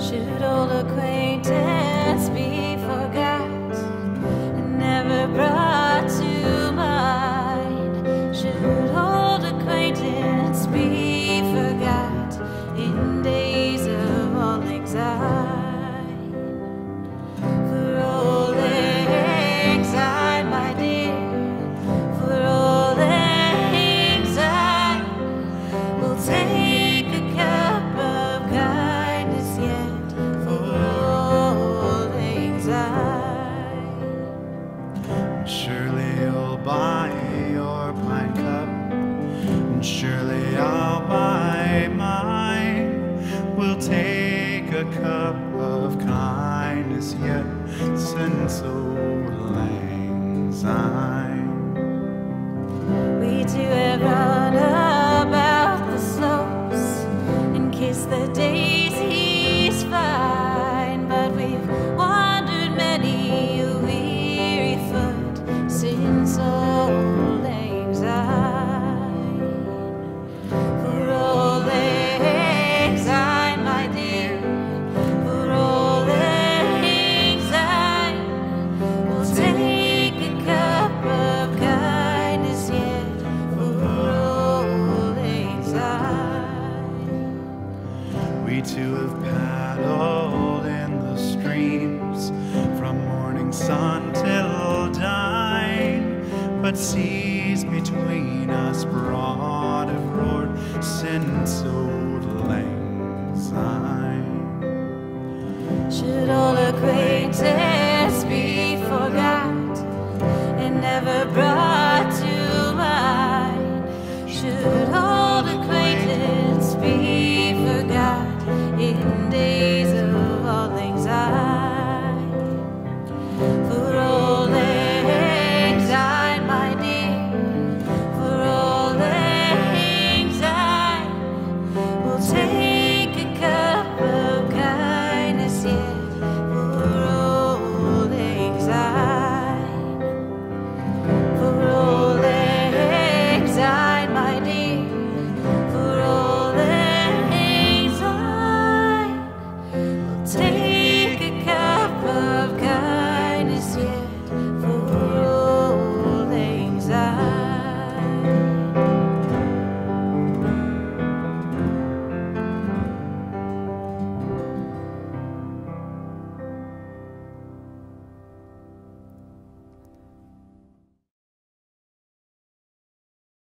Should old acquaintance be forgot and never brought to mind? Should old acquaintance be forgot in days of all anxiety? For old anxiety, my dear, for old anxiety, we'll take a cup of kindness yet for old anxiety. Surely you'll buy your pine cup, and surely I'll buy mine. We'll take a cup of kindness yet, since old lang syne. We too have run about the slopes and kissed the daisies fine, but we've wandered many a weary foot since old anxiety. For old anxiety, my dear, for old anxiety, we'll take a cup of kindness yet for old anxiety. We too have paddled in the streams from morning sun till dine, but seas between us broad have roared since old lang syne. Should